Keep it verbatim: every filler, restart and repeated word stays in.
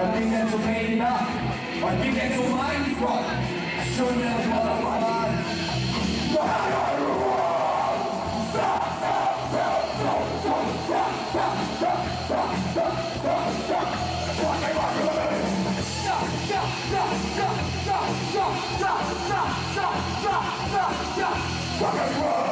think that you made enough. I think that your mind is wrong. I shouldn't have thought of my Fucking